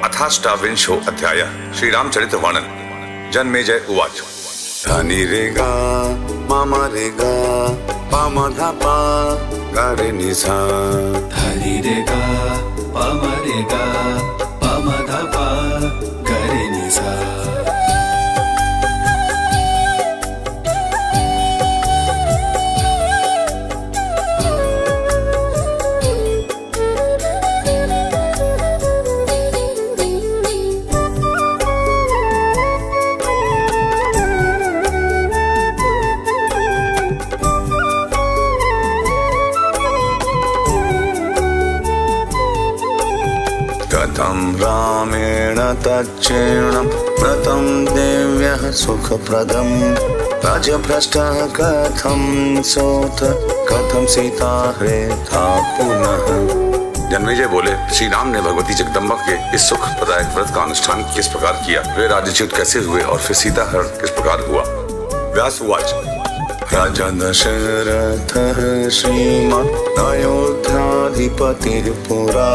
अथाष्टाविंशो अध्यायः श्रीरामचरित वर्णन। जन्मेजय उवाच। धनि रे गा मामा रे गा पामा धा पा गा रे नि सा। धनि रे गा पामा रे गा पामा धा पा गा रे नि सा। कथं रामेण तच्चेणं व्रतं देव्यः सुखप्रदं राजभ्रष्टः कथं सोत कथं सीता हृता पुनः। जन्मेजय बोले, श्री राम ने भगवती जगदम्बा के इस सुख प्रदायक व्रत का अनुष्ठान किस प्रकार किया, वे राज्यच्युत कैसे हुए और फिर सीता हरण किस प्रकार हुआ। व्यास उवाच। राजा दशरथः श्रीमान् अयोध्याधिपतिः पुरा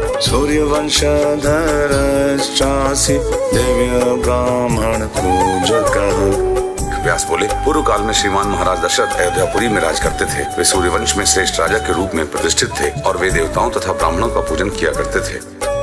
सूर्यवंशधरश्चासि दिव्य ब्राह्मण पूजकः। व्यास बोले, पूर्व काल में श्रीमान महाराज दशरथ अयोध्यापुरी में राज करते थे। वे सूर्यवंश में श्रेष्ठ राजा के रूप में प्रतिष्ठित थे और वे देवताओं तथा ब्राह्मणों का पूजन किया करते थे।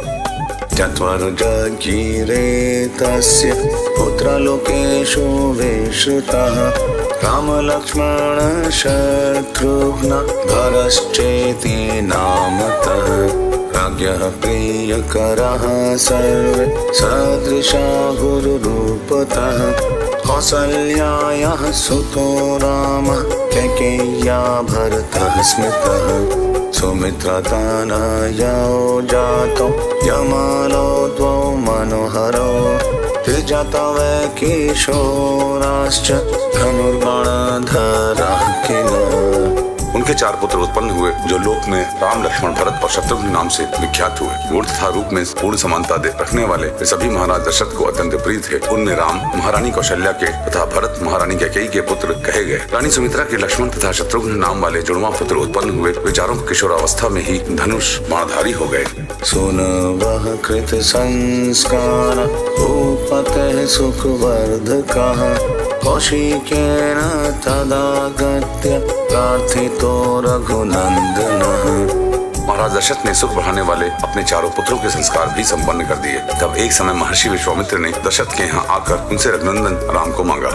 चत्वरुजगीरे तस्य पुत्र लोकेषु विश्रुतः राम लक्ष्मण शत्रुघ्न भरश्चेति नामतः। राज्ञः प्रियकरः सर्वे सदृशा गुरुरूपतः कौसल्यायाः सुतो रामः कैकेय्या भरतः स्मृतः। सुमित्रतनयो जातो यमालो द्वौ मनोहरौ त्रिजातो वै किशोराश्च धनुर्बाणधरः किल। उनके चार पुत्र उत्पन्न हुए जो लोक में राम लक्ष्मण भरत और शत्रुघ्न नाम से विख्यात हुए। गुण तथा रूप में पूर्ण समानता रखने वाले वे सभी महाराज दशरथ को अत्यंत प्रिय थे। उनमें राम महारानी कौशल्या के तथा भरत महारानी कैकेयी के पुत्र कहे गए। रानी सुमित्रा के लक्ष्मण तथा शत्रुघ्न नाम वाले जुड़वा पुत्र उत्पन्न हुए। वे चारों किशोरावस्था में ही धनुष बाणधारी हो गए। सुन वह कृत संस्कार भूपतेः सुखवर्धकः कौशिकेन तदागत्य प्रार्थितो रघुनंदनः। महाराज दशरथ ने सुख बढ़ाने वाले अपने चारों पुत्रों के संस्कार भी संपन्न कर दिए। तब एक समय महर्षि विश्वामित्र ने दशरथ के यहाँ आकर उनसे रघुनंदन राम को मांगा।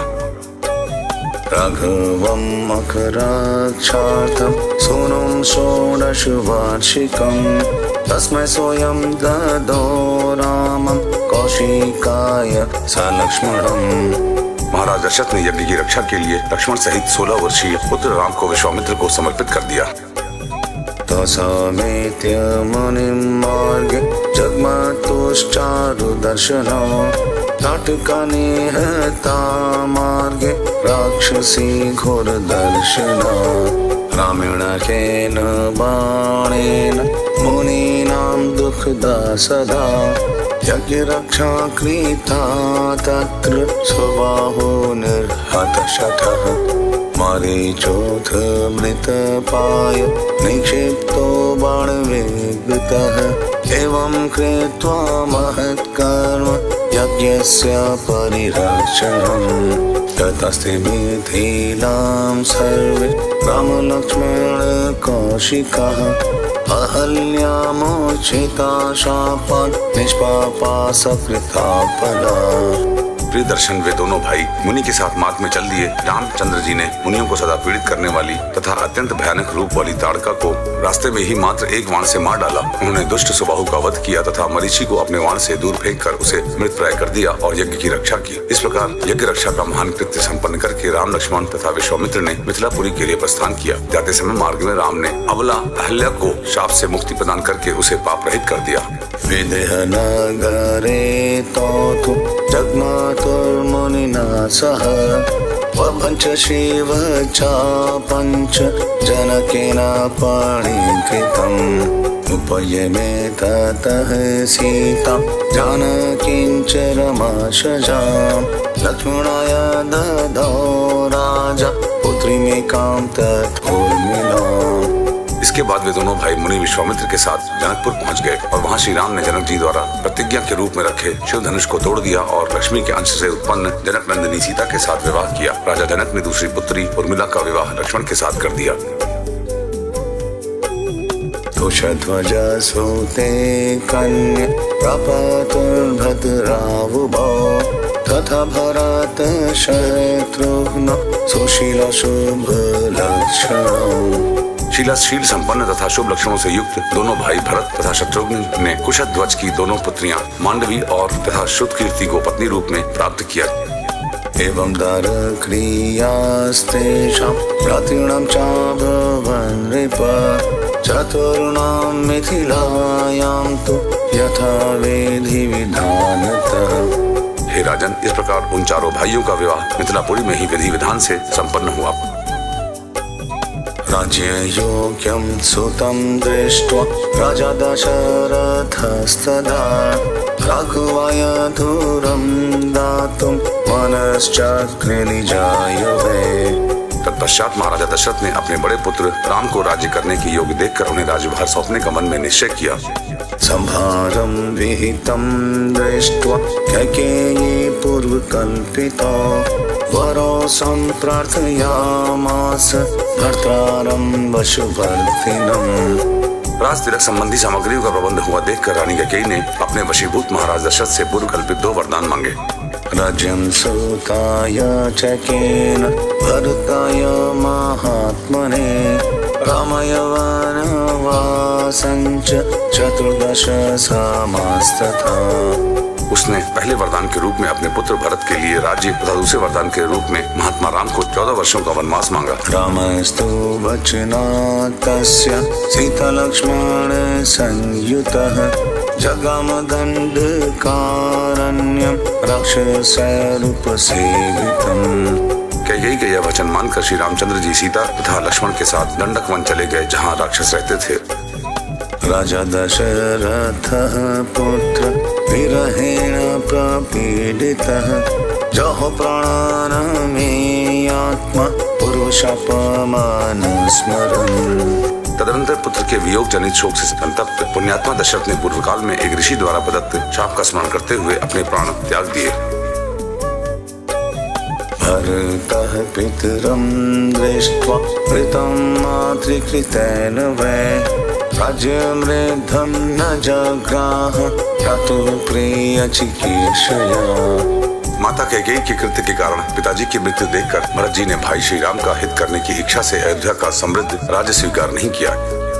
राघवं मकराक्षार्थं सोनुं षोडश वार्षिकं तस्मै सोऽयं ददो रामं कौशिकाय सलक्ष्मणम्। महाराज दशरथ ने यज्ञ की रक्षा के लिए लक्ष्मण सहित 16 वर्षीय पुत्र राम को विश्वामित्र को समर्पित कर दिया। तसमेत्य मुनिं मार्गे जग्मतुश्चारु दर्शनो ताटकानिहता मार्गे राक्षसी घोर दर्शनो। रामेण बाणेन मुनीनां दुःखदा सदा यज्ञ रक्षा कृता तत्र स्वबाहो निर्हतशतः। मारीचोऽथ मृतपाय निक्षिप्तो बाणविद्युतः एवं कृत्वा महत्कर्म यज्ञस्य परिरक्षणम्। ततस्ते मिथिलां सर्वे रामलक्ष्मण कौशिकः अहल्यामोचिता शापान् निष्पापा सकृता फला। प्रिय दर्शन वे दोनों भाई मुनि के साथ मार्ग में चल दिए। रामचंद्र जी ने मुनियों को सदा पीड़ित करने वाली तथा अत्यंत भयानक रूप वाली ताड़का को रास्ते में ही मात्र एक बाण से मार डाला। उन्होंने दुष्ट सुबाहु का वध किया तथा मरीचि को अपने बाण से दूर फेंककर उसे मृतप्राय कर दिया और यज्ञ की रक्षा की। इस प्रकार यज्ञ रक्षा का महान कृत्य संपन्न करके राम लक्ष्मण तथा विश्वामित्र ने मिथिलापुरी के लिए प्रस्थान किया। जाते समय मार्ग में राम ने अबला अहल्या को शाप से मुक्ति प्रदान करके उसे पाप रहित कर दिया। विदेह नगरे तो जग्मतुर्मुनिना सह वपञ्च शिव च पञ्च जनकेन परिकृतम्। उपयमे ततः सीता जानकीञ्च रमाशजां लक्ष्मणाय ददौ राजा पुत्रीमेकां तथोर्मिलाम्। इसके बाद वे दोनों भाई मुनि विश्वामित्र के साथ जनकपुर पहुंच गए और वहां श्री राम ने जनक जी द्वारा प्रतिज्ञा के रूप में रखे शिव धनुष को तोड़ दिया और लक्ष्मी के अंश से उत्पन्न जनक नंदिनी सीता के साथ विवाह किया। राजा जनक ने दूसरी पुत्री उर्मिला का विवाह लक्ष्मण के साथ कर दिया। कुशध्वज सूते कन्या प्रपतुर्भद्रावुभौ तथा भरत शत्रुघ्न सुशील शुभ लक्षणौ। शीलाशील संपन्न तथा शुभ लक्षणों से युक्त दोनों भाई भरत तथा शत्रुघ्न ने कुशध्वज की दोनों पुत्रियां मांडवी और तथा श्रुतकीर्ति को पत्नी रूप में प्राप्त किया। एवं दर क्रियास्तेषां प्रतिणां चाभवन् नृप चतुर्णां मिथिलायां तु यथा विधि विधानतः। हे राजन, इस प्रकार उन चारों भाइयों का विवाह मिथिलापुरी में ही विधि विधान से संपन्न हुआ। राज्ययोग्यं सुतं दृष्ट्वा राजा दशरथस्तदा रघुवयधुरं दातुं मनश्चक्रे निजायवे। तत्पश्चात महाराजा दशरथ ने अपने बड़े पुत्र राम को राज्य करने के योग्य देखकर उन्हें राज्यभार सौंपने का मन में निश्चय किया। संभारं विहितं दृष्ट्वा कैकेयी पूर्वकल्पितो वरो सम्प्रार्थयामास भर्तारं वशुवर्तिनम्। राज तिलक संबंधी सामग्रियों का प्रबंध हुआ देखकर रानी कैकेयी ने अपने वशीभूत महाराज दशरथ से पूर्व कल्पित 2 वरदान मांगे। राज्यं सुताय चकेन भरताय महात्मने रामाय वनवासं च 14 समास्तथा। उसने पहले वरदान के रूप में अपने पुत्र भरत के लिए राज्य तथा दूसरे वरदान के रूप में महात्मा राम को 14 वर्षों का वनवास मांगा। रामस्तु वचनात् तस्य सीता लक्ष्मण संयुतः जगाम दंडकारण्यं राक्षसरूपसेवितम्। कैकेयी का यह वचन मानकर श्री रामचंद्र जी सीता तथा लक्ष्मण के साथ दंडक वन चले गए जहाँ राक्षस रहते थे। राजा दशरथः पुत्र विरहेण प्रपीडितः जहो प्राणानमेयात्मा पूर्वशापमानुस्मरन्। तदनंतर पुत्र के वियोग जनित शोक से संतप्त पुण्यात्मा दशरथ ने पूर्व काल में एक ऋषि द्वारा प्रदत्त शाप का स्मरण करते हुए अपने प्राण त्याग दिए। भरतः पितरं दृष्ट्वा कृतं मातृकृतेन वै राज्यमृद्धं न जग्राह क्रतुः प्रियचिकीर्षया। माता कैकेयी के कृत्य के कारण पिताजी की मृत्यु देखकर भरत जी ने भाई श्री राम का हित करने की इच्छा से अयोध्या का समृद्ध राज्य स्वीकार नहीं किया।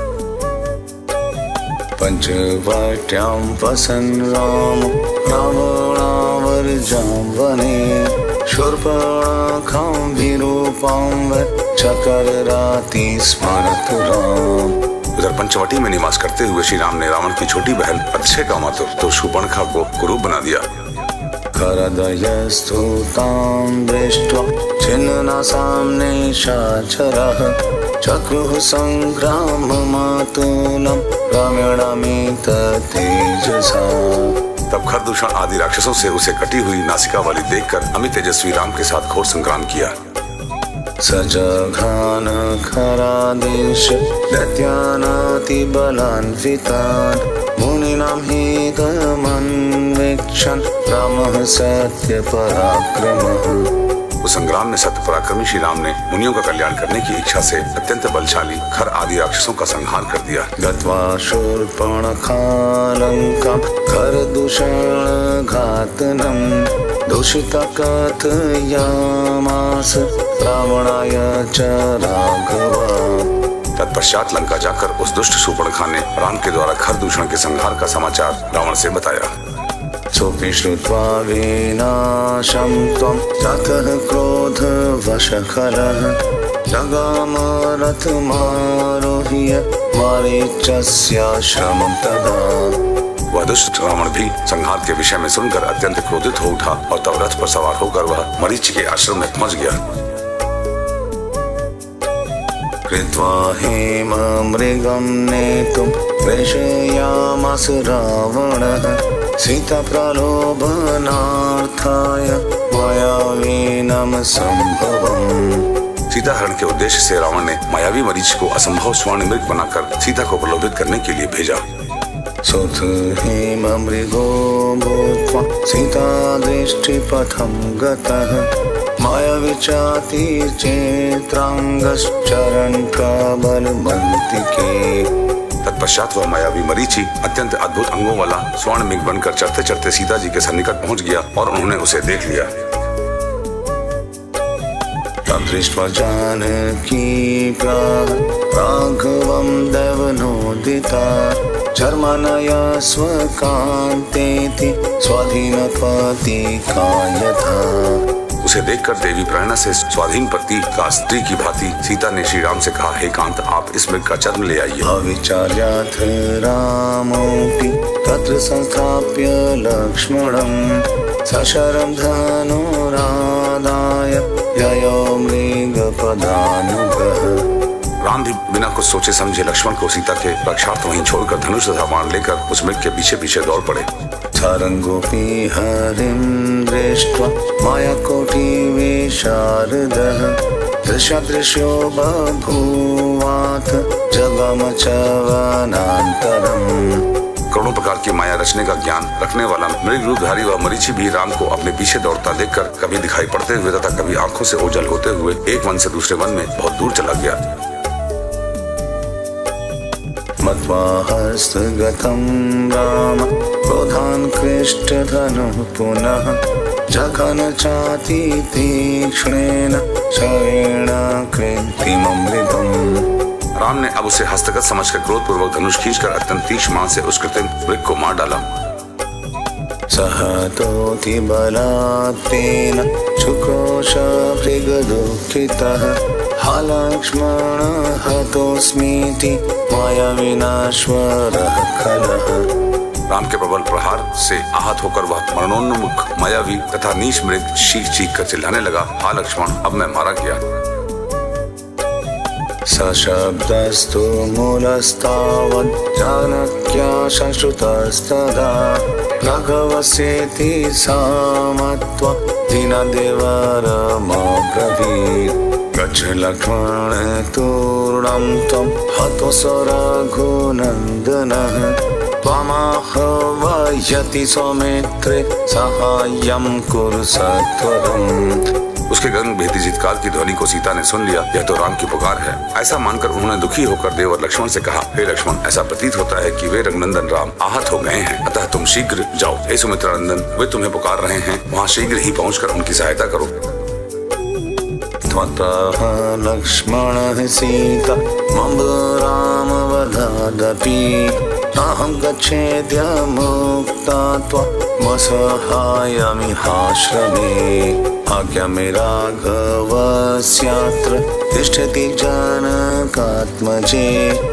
पंचवट्यां वसन् राम रावणावर्जां वने शूर्पणखां विरूपां चकराति स्मरतु राम। उधर पंचवटी में निवास करते हुए श्री राम ने रावण की छोटी बहन अतिशय का मातुर तो शूर्पणखा को कुरूप बना दिया। करदयस्तु तां दृष्ट्वा छिन्ननासां निशाचरः चक्रुः संग्राममातुलं रामेणामित तेजसा। तब खरदूषण आदि राक्षसों से उसे कटी हुई नासिका वाली देखकर अमित तेजस्वी राम के साथ घोर संग्राम किया। सजघान खरादेश दैत्यानातिबलान्वितान् मुनीनां हितमन्वेक्षन् रामः सत्य पराक्रमः। उस संग्राम में सत्य पराक्रमी श्री राम ने मुनियों का कल्याण करने की इच्छा से अत्यंत बलशाली खर आदि राक्षसों का संहार कर दिया। गत्वा शूर्पणखालङ्कां खरदूषणघातनं दूषिता कथयामास रावणाय च राघवा। तत्पश्चात लंका जाकर उस दुष्ट शूर्पणखा ने राम के द्वारा खरदूषण के संहार का समाचार रावण से बताया। सोऽपि श्रुत्वा विनाशं त्वं ततः क्रोधवशखलः जगाम रथमारोह्य मारीचस्याश्रमं तदा। वह दुष्ट रावण भी संहार के विषय में सुनकर अत्यंत क्रोधित हो उठा और तब रथ पर सवार होकर वह मरीचि के आश्रम में पहुंच गया। कृत्वा हेममृगं नेतुं प्रेषयामास रावणः सीता प्रलोभनार्थाय मायावीनं सम्भवम्। सीता हरण के उद्देश्य से रावण ने मायावी मरीच को असंभव स्वर्ण मृग बनाकर सीता को प्रलोभित करने के लिए भेजा। सुत हेममृगो भूत्वा सीता दृष्टिपथं गतः मायावी चाति चेत्रांगश्चरण प्रबलमन्तिके। तत्पश्चात वह मायावी मरीचि अत्यंत अद्भुत अंगों वाला स्वर्ण मृग बनकर चढ़ते चढ़ते सीता जी के सन्निकट पहुंच गया और उन्होंने उसे देख लिया। दृष्ट्वा जानकी राघवं दैवनोदिता चर्मनया स्वकान्तेति स्वाधीनपति कायथा। उसे देखकर देवी प्रेरणा से स्वाधीन पति का स्त्री की भांति सीता ने श्री राम से कहा, हे कांत, आप इस मृग का चर्म ले आइए। अविचार्याथ रामोऽपि तत्र संस्थाप्य लक्ष्मणं सशरं धनुरादाय ययो मृगपदानुगः। राम भी बिना कुछ सोचे समझे लक्ष्मण को सीता के रक्षार्थ वहीं छोड़कर धनुष तथा बाण लेकर उस मृग के पीछे पीछे दौड़ पड़े। सारंगोऽपि हरिं दृष्ट्वा मायाकोटिविशारदः दृश्यादृश्यो बभूवाथ जगम च वनान्तरम्। करोड़ों प्रकार की माया रचने का ज्ञान रखने वाला मृग रूपधारी व मरीचि भी राम को अपने पीछे दौड़ता देखकर कभी दिखाई पड़ते हुए तथा कभी आंखों से ओझल होते हुए एक वन से दूसरे वन में बहुत दूर चला गया। मत्वा हस्तगतं राम क्रोधान् कृष्टधनुः पुनः जघन चाति तीक्ष्णेन शरेण कृत्रिममृगम्। राम ने अब उसे हस्तगत समझकर क्रोधपूर्वक धनुष खींचकर अत्यंत तीक्ष्ण बाण से उस कृत्रिम मृग को मार डाला। सहतोति बलात्तेन शुक्रोश भृगदुःखितः हा लक्ष्मण हतोऽस्मीति मायाविनाश्वरः खलः। राम के प्रबल प्रहार से आहत होकर वह मरणोन्मुख मायावी तथा नीच मृग चीख चीख कर चिल्लाने लगा, हा लक्ष्मण, अब मैं मारा गया। सशब्दस्तु मूलस्तावत् जानक्या संश्रुतस्तदा राघवस्येति सामत्वा दीनदेवरमब्रवीत्। गच्छ लक्ष्मण तूर्णं त्वं हतोऽस रघुनन्दनः त्वमाह्वयति सौमित्रे साहाय्यं कुरु सत्वरम्। उसके गगन भेदी चित्कार की ध्वनि को सीता ने सुन लिया। यह तो राम की पुकार है। ऐसा मानकर उन्होंने दुखी होकर देवर लक्ष्मण से कहा, हे लक्ष्मण, ऐसा प्रतीत होता है कि वे रघुनंदन राम आहत हो गए हैं, अतः तुम शीघ्र जाओ। हे सुमित्रानंदन, वे तुम्हें पुकार रहे हैं, वहाँ शीघ्र ही पहुँचकर उनकी सहायता करो। त्वतः लक्ष्मणः सीता मम रामवधादपि अहं गच्छेद्य मुक्ता त्वमसहायमिहाश्रमे। आज्ञा मे राघवस्यात्र तिष्ठति जनकात्मजे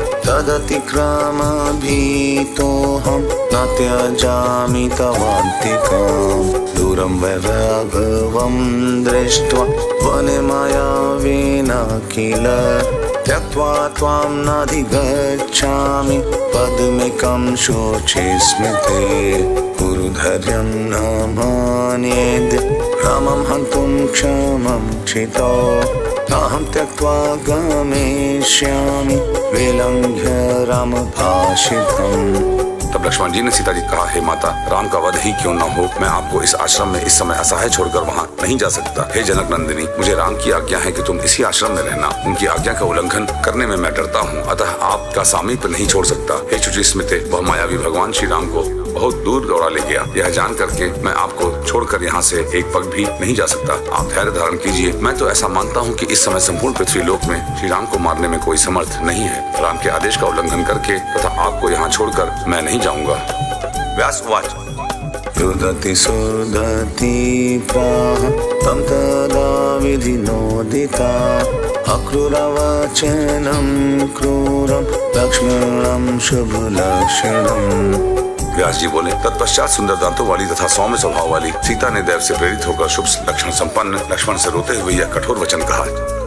तदतिक्रमभीतोऽहं न त्यजामि तवान्तिकम्। दूरं वै राघवं दृष्ट्वा वने मायावेन किल त्यक्त्वा त्वां नाधिगच्छामि पद्मेकं शोचे स्मृते। गुरुधर्यं न मान्येद्य रामं हन्तुं क्षमं चितो अहं त्यक्त्वा गमिष्यामि विलङ्घ्य रामभाषितम्। तब लक्ष्मण जी ने सीता जी कहा, हे माता, राम का वध ही क्यों न हो, मैं आपको इस आश्रम में इस समय असहाय छोड़कर वहाँ नहीं जा सकता। हे जनक नंदिनी, मुझे राम की आज्ञा है कि तुम इसी आश्रम में रहना। उनकी आज्ञा का उल्लंघन करने में मैं डरता हूँ, अतः आपका सामीप्य नहीं छोड़ सकता। हे शुचि स्मिते, वह मायावी भगवान श्री राम को बहुत दूर दौड़ा ले गया। यह जान करके मैं आपको छोड़कर यहाँ से एक पग भी नहीं जा सकता। आप धैर्य धारण कीजिए। मैं तो ऐसा मानता हूँ कि इस समय संपूर्ण पृथ्वी लोक में श्री राम को मारने में कोई समर्थ नहीं है। राम के आदेश का उल्लंघन करके तथा आपको यहाँ छोड़कर मैं नहीं जाऊंगा। व्यास उवाच। रुदति सुदति प्राह तं तदा विधिनोदिता अक्रूरवचनं क्रूरं लक्ष्मणं शुभलक्षणम्। व्यास जी बोले, तत्पश्चात सुंदर दांतों वाली तथा सौम्य स्वभाव वाली सीता ने देव से प्रेरित होकर शुभ लक्षण संपन्न लक्ष्मण से रोते हुए यह कठोर वचन कहा।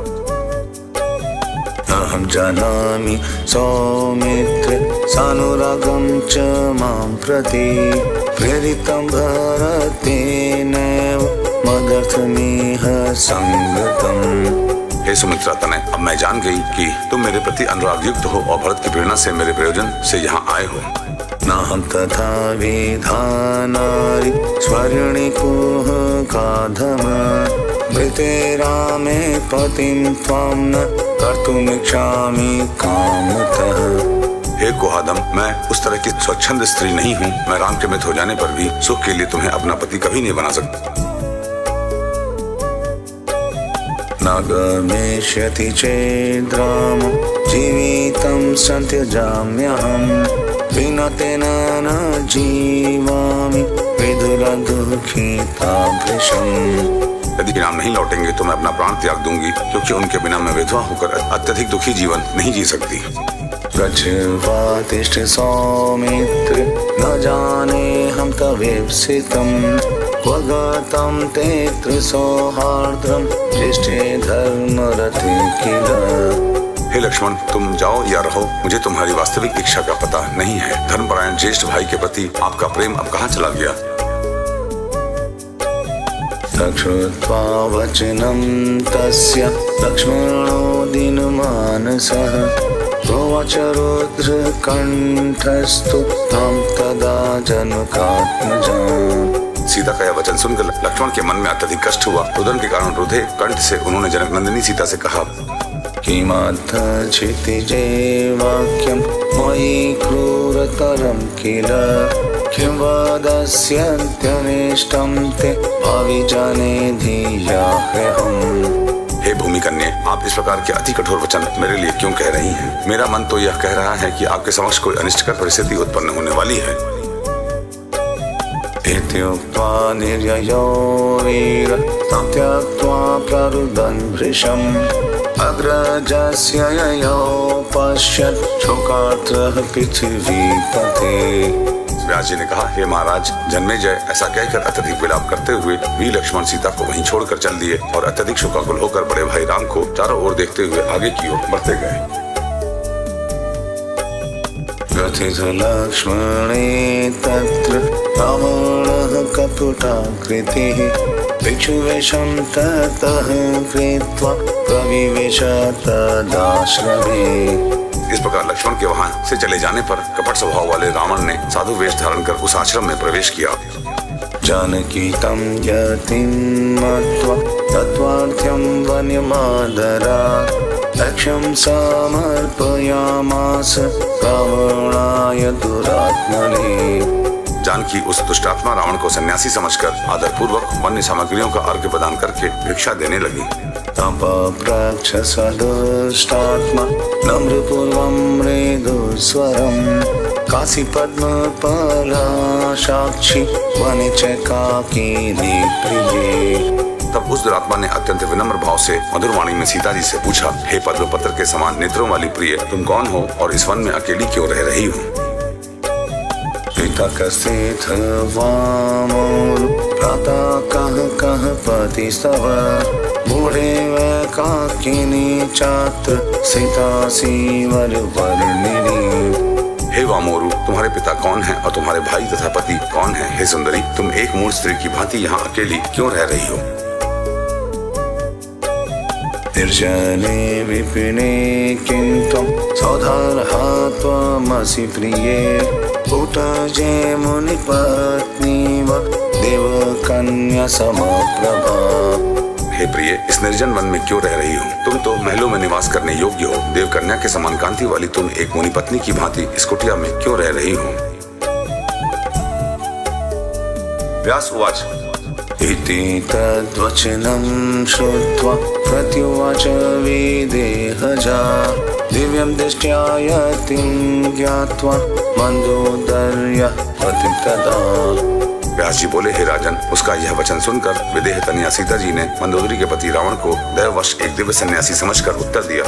अहं जानामि सौमित्रे सानुरागं च मां प्रति प्रेरितं भरतेनैव मदर्थमिह संगतम्। हे हे सुमित्रा तनय, अब मैं जान गई कि तुम मेरे प्रति अनुराग युक्त हो और भरत की प्रेरणा से मेरे प्रयोजन से यहाँ आए हो। नाहं तथा विधानारि स्वर्णिकोह काधम मृते रामे पतिं त्वां न कर्तुमिच्छामि कामतः। हे कोहादम, मैं उस तरह की स्वच्छंद स्त्री नहीं हूँ। मैं राम के मृत हो जाने पर भी सुख के लिए तुम्हें अपना पति कभी नहीं बना सकता। न गमिष्यति चेद् राम जीवितं सन्त्यजाम्यहम् विना तेन न जीवामि विदुरदुःखिताभृशम्। यदि राम नहीं लौटेंगे तो मैं अपना प्राण त्याग दूंगी, क्योंकि उनके बिना मैं विधवा होकर अत्यधिक दुखी जीवन नहीं जी सकती। गच्छ्वा तिष्ठ सौमित्र न जाने हम तवेप्सितम् क्व गतं तेऽत्र सौहार्द्रं ज्येष्ठे धर्मरते किल। हे लक्ष्मण, तुम जाओ या रहो, मुझे तुम्हारी वास्तविक इच्छा का पता नहीं है। धर्मपरायण ज्येष्ठ भाई के प्रति आपका प्रेम अब कहाँ चला गया? श्रुत्वा वचनं तस्य लक्ष्मणो दीनमानसः प्रोवाच रुद्रकण्ठस्तु तं तदा जनकात्मजा। सीता का यह वचन सुनकर लक्ष्मण के मन में अत्यधिक कष्ट हुआ। रुदन के कारण रुधे कंठ से उन्होंने जनक नंदिनी सीता से कहा, किमथ क्षितिजे वाक्यं मयि क्रूरतरं किल किं वदस्यन्त्यनिष्टं ते अविजाने धियाह्यहम्। हे भूमि कन्ये, आप इस प्रकार के अति कठोर वचन मेरे लिए क्यों कह रही हैं? मेरा मन तो यह कह रहा है कि आपके समक्ष कोई अनिष्टकर परिस्थिति उत्पन्न होने वाली है। इत्युक्त्वा निर्ययो वीर तं त्यक्त्वा प्ररुदन् भृशम् अग्रजस्य ययो पश्यत् शोकार्तः पृथिवीपते। व्यास जी ने कहा, हे महाराज, जन्मेजय ऐसा कहकर अत्यधिक विलाप करते हुए वीर लक्ष्मण सीता को वहीं छोड़कर चल दिए और अत्यधिक शोकाकुल होकर बड़े भाई राम को चारों ओर देखते हुए आगे की ओर बढ़ते गए। गतित लक्ष्मणे तत्र रावणः कपटाकृतिः भिक्षुवेषं ततः कृत्वा प्रविवेश तदाश्रमे। इस प्रकार लक्ष्मण के वहां से चले जाने पर कपट स्वभाव वाले रावण ने साधु वेश धारण कर उस आश्रम में प्रवेश किया। जानकी तं यतिं मत्वा तत्त्वार्थं वन्यमादरात् लक्ष्यं समर्पयामास रावणाय दुरात्मने। जानकी उस दुष्टात्मा रावण को सन्यासी समझकर आदरपूर्वक वन्य सामग्रियों का अर्घ्य प्रदान करके भिक्षा देने लगी। तपप्रच्छ सदुष्टात्मा नम्रपूर्वं मृदुस्वरं काशीपद्मपलाशाक्षी वने च काकिनी प्रिये। तब उस दुरात्मा ने अत्यंत विनम्र भाव से मधुर वाणी में सीता जी से पूछा, हे पद्मपत्र के समान नेत्रों वाली प्रिय, तुम कौन हो और इस वन में अकेली क्यों रह रही हो? पिता कस्थित वामोरु भ्राता कः पतिस्तव बूढ़े व काकिनी चात्र सीतासी वरवर्णिनी। हे वामोरु, तुम्हारे पिता कौन हैं और तुम्हारे भाई तथा पति कौन हैं? हे सुंदरी, तुम एक मूढ़ स्त्री की भांति यहाँ अकेली क्यों रह रही हो? निर्जने विपिने किं त्वं सौधार्हा त्वमसि प्रिये पुटजे मुनिपत्नीव देवकन्या समप्रभा। हे प्रिय, इस निर्जन वन में क्यों रह रही हो? तुम तो महलों में निवास करने योग्य हो। देवकन्या के समान कांति वाली तुम एक मुनिपत्नी की भांति इस कुटिया में क्यों रह रही हो? व्यास उवाच, इति तद्वचनं श्रुत्वा प्रत्युवाच विदेहजा दिव्यं दृष्ट्या यतिं ज्ञात्वा मन्दोदर्यः प्रतितदा। व्यास जी बोले, हे राजन, उसका यह वचन सुनकर विदेह कन्या सीता जी ने मंदोदरी के पति रावण को दैववश एक दिव्य सन्यासी समझकर उत्तर दिया।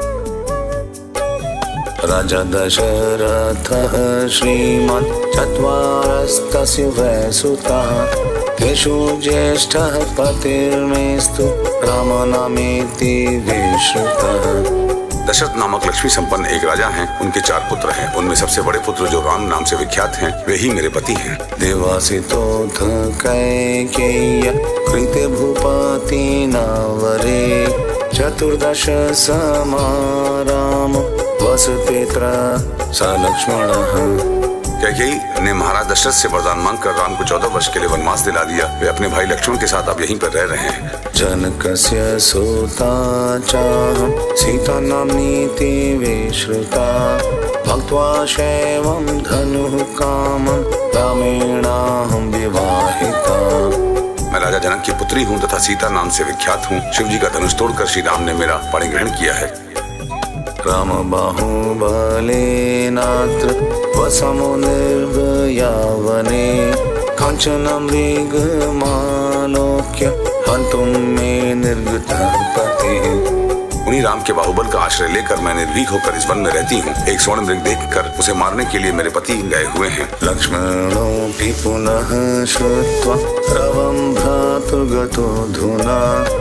राजा दशरथः श्रीमान् चत्वारस्तस्य वैसुताः तेषु ज्येष्ठः पतिर्मेस्तु रामनामेति विश्रुतः। दशरथ नामक लक्ष्मी संपन्न एक राजा हैं। उनके 4 पुत्र हैं। उनमें सबसे बड़े पुत्र जो राम नाम से विख्यात हैं, वे ही मेरे पति हैं। देवासितोऽथ कैकेय्य कृते भूपतिना वरे चतुर्दश समाराम वसुपुत्र स लक्ष्मणः। कैकेयी ने महाराज दशरथ से वरदान मांगकर राम को 14 वर्ष के लिए वनवास दिला दिया। वे अपने भाई लक्ष्मण के साथ अब यहीं पर रह रहे हैं। जनकस्य सुता चाहं सीता नाम्नीति विश्रुता भक्त्वा शैवं धनुः कामं रामेणाहं विवाहिता। मैं राजा जनक की पुत्री हूँ तथा सीता नाम से विख्यात हूँ। शिव जी का धनुष तोड़कर श्री राम ने मेरा परिग्रहण किया है। राम बाहुबलेनात्र वसमो निर्भया वने कांचन मृगमालोक्य हन्तुं मे निर्गतः पतिः। उन्हीं राम के बाहुबल का आश्रय लेकर मैं निर्भीक होकर इस वन में रहती हूँ। एक स्वर्ण मृग देखकर उसे मारने के लिए मेरे पति गए हुए हैं। लक्ष्मणोऽपि पुनः श्रुत्वा रवं भ्रातुर्गतो धुना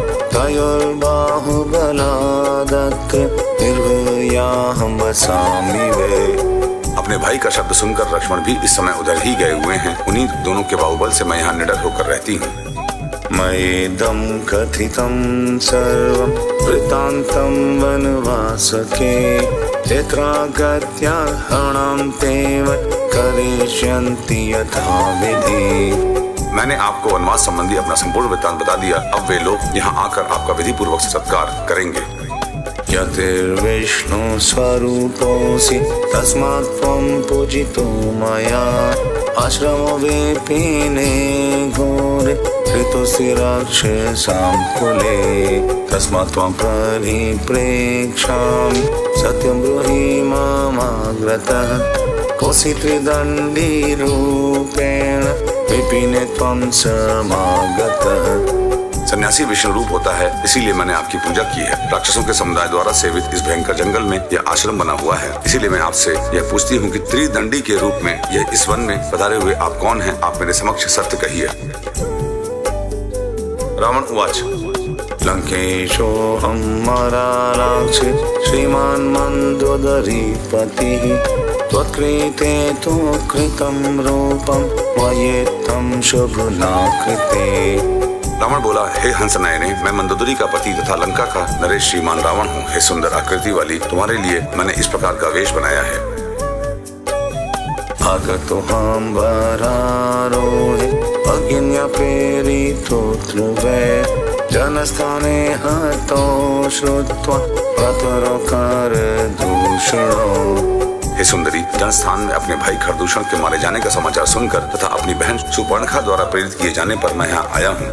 तयोर्बाहुबलादत्र निर्भयाहं वसामि वे। अपने भाई का शब्द सुनकर लक्ष्मण भी इस समय उधर ही गए हुए हैं। उन्हीं दोनों के बाहुबल से मैं यहाँ निडर होकर रहती हूँ। मयेदं कथितं सर्वं वृत्तान्तं वनवासके यत्रागत्यार्हणं ते वै करिष्यन्ति यथाविधि। मैंने आपको वनवास संबंधी अपना संपूर्ण वृत्तांत बता दिया। अब वे लोग यहाँ आकर आपका विधि पूर्वक सत्कार करेंगे। यतिर्विष्णु स्वरूपोऽसि तस्मात् त्वं पूजितो मया आश्रमो विपिने घोरे ऋतुसि राक्षसां कुले तस्मात् त्वां परिप्रेक्ष्यामि सत्यं ब्रूहि ममाग्रतः कोऽसि त्रिदण्डी रूपेण विपिने त्वं समागतः। सन्यासी विष्णु रूप होता है, इसीलिए मैंने आपकी पूजा की है। राक्षसों के समुदाय द्वारा सेवित इस भयंकर जंगल में यह आश्रम बना हुआ है। इसीलिए मैं आपसे यह पूछती हूँ कि त्रिदंडी के रूप में यह इस वन में पधारे हुए आप कौन हैं? आप मेरे समक्ष सत्य कहिए। रावण उवाच लंकेशोऽहं मरालाक्षि श्रीमान् मन्दोदरीपतिः त्वत्कृते तु कृतं रूपं वयेत्थं शुभनाकृते। रावण बोला, हे हंस नयने, मैं मंदोदरी का पति तथा लंका का नरेश श्रीमान रावण हूँ। हे सुंदर आकृति वाली, तुम्हारे लिए मैंने इस प्रकार का वेश बनाया है। आगतोऽहं वरारोहे अज्ञया प्रेरितोऽत्र वै जनस्थाने हतो श्रुत्वा प्रतरोकारदूषणो। हे सुंदरी, जनस्थान में अपने भाई खरदूषण के मारे जाने का समाचार सुनकर तथा अपनी बहन सुपर्णखा द्वारा प्रेरित किए जाने पर मैं यहाँ आया हूँ।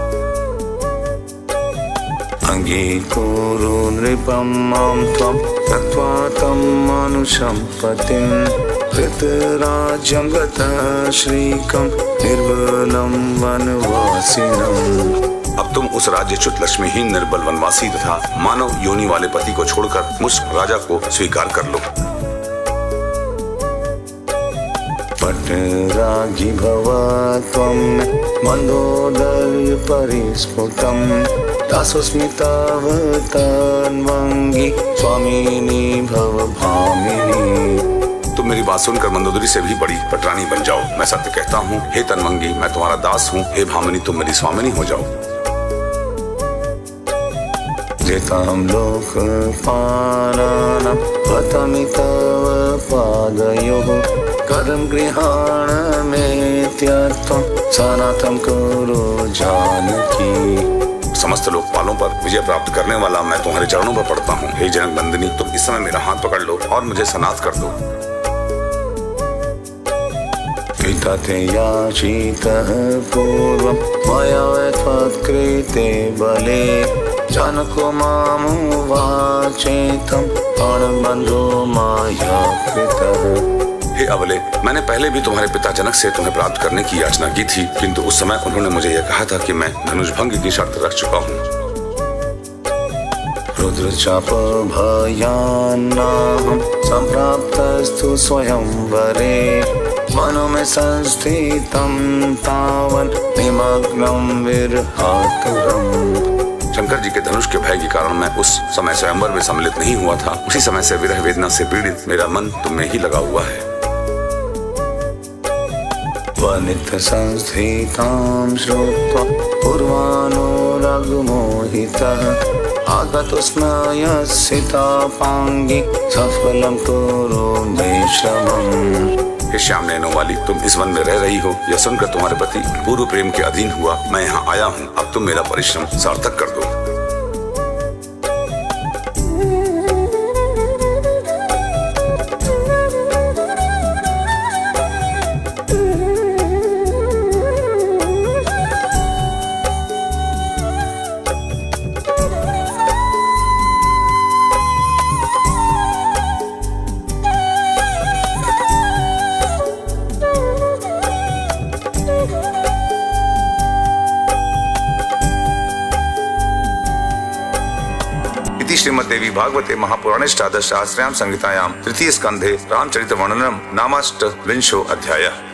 अंगीकुरु नृपं मां त्वं त्यक्त्वा तं मानुषं पतिं कृतराज्यं गतः श्रीकं निर्बलं वनवासिनम्। अब तुम उस राज्यच्युत लक्ष्मीहीन निर्बल वनवासी तथा मानव योनि वाले पति को छोड़कर मुझ राजा को स्वीकार कर लो। पटरागी भव त्वं मन्दोदर्य परिस्फुटं दासोऽस्मि तव तन्वंगी स्वामिनी भव भामिनी। तुम मेरी बात सुनकर मंदोदरी से भी बड़ी पटरानी बन जाओ। मैं सत्य कहता हूँ, हे तन्वंगी, मैं तुम्हारा दास हूँ। हे भामिनी, तुम मेरी स्वामिनी हो जाओ। जेतां लोकपालानां पतमि तव पादयोः कदं गृहाणमेत्यर्थं सनातं कुरु जानकी। समस्त लोकपालों पर विजय प्राप्त करने वाला मैं तुम्हारे चरणों पर पड़ता हूँ। हे जनक नंदिनी, तुम इस समय मेरा हाथ पकड़ लो और मुझे सनाथ कर दो। पिता ते याचितः पूर्वं मया त्वत्कृते बले जानको मामुवाचेतं प्राणबन्धो माया कृतः। हे अबले, मैंने पहले भी तुम्हारे पिता जनक से तुम्हें प्राप्त करने की याचना की थी, किंतु उस समय उन्होंने मुझे यह कहा था कि मैं धनुष भंग की शर्त रख चुका हूँ। रुद्रचाप भयान्नाहं सम्प्राप्तस्तु स्वयंवरे मनो में संस्थितं तावन् निमग्नं विरहातुरम्। शंकर जी के धनुष के भय के कारण मैं उस समय स्वयंवर में सम्मिलित नहीं हुआ था। उसी समय से विरह वेदना से पीड़ित मेरा मन तुम में ही लगा हुआ है। वनित संस्थितां श्रुत्वा पूर्वानुरागमोहितः आगतो स्मयसितापांगी सफलम कुरु मे श्रवम्। हे श्याम नैनों वाली, तुम इस वन में रह रही हो, यह सुनकर तुम्हारे पति पूर्व प्रेम के अधीन हुआ। मैं यहाँ आया हूँ, अब तुम मेरा परिश्रम सार्थक कर दो। श्रीमद्देवी भागवते महापुराणे अष्टादश सहस्रयां संहितायां तृतीय स्कंधे रामचरित वर्णनम नामाष्टविंशो अध्यायः।